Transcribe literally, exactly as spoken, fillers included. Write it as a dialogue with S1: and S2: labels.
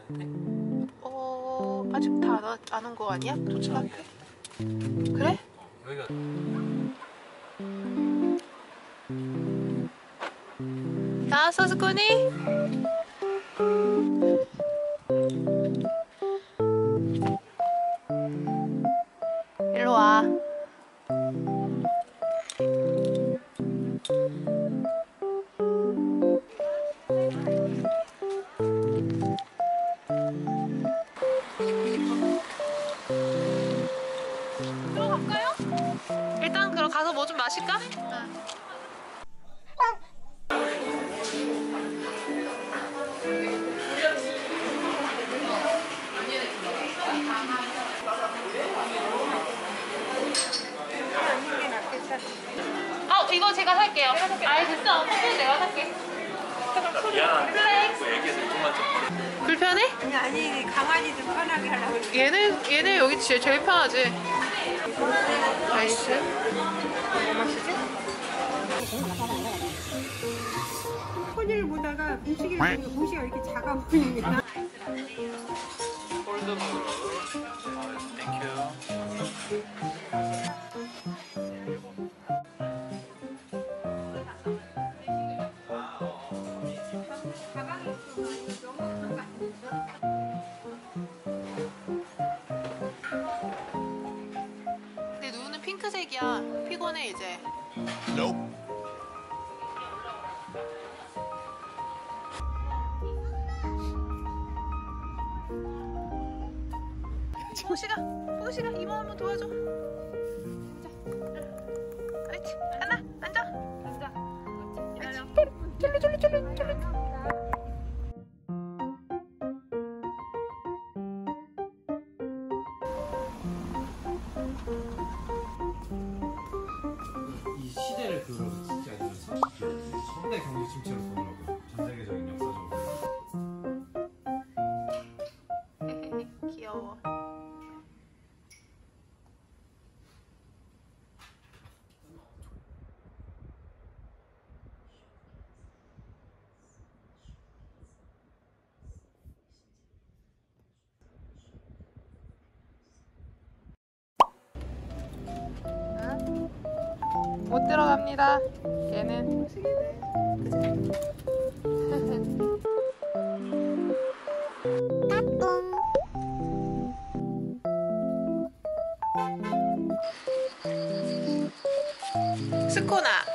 S1: 어 아직 다 안 온 거 아니야? 도착. 그래?
S2: 여기가
S1: 나왔어 스코니? 일로 와. 들어갈까요? 일단 그럼 가서 뭐 좀 마실까? 응. 어 이거 제가 살게요. 아이 됐어. 커피 내가 살게.
S2: 미안한데
S1: 그래.
S2: 그 애기에서 이쪽만 좀
S1: 불편해?
S3: 아니 아니 강아지들 편하게 하려고 그래.
S1: 얘는 얘는 여기 제일, 제일 편하지. 나이스. 뭐 마시지?
S3: 소리를 보다가 공식이를 보니까 공식이가 이렇게 작아 보이니까.
S2: 콜드 먹으러. 땡큐.
S1: 근데 눈은 핑크색이야. 피곤해 이제. 호시가 호시가 이모 한번 도와줘. 앉아. 옳지. 하나 앉아.
S3: 앉아. 기다려.
S1: 쫄래 쫄래 쫄래 쫄래.
S4: 이 시대를 그걸로 진짜 이런 선대 경제 침체로 보더라고요. 전 세계적인 역사적으로.
S1: 귀여워. 못 들어갑니다. 얘는 스코나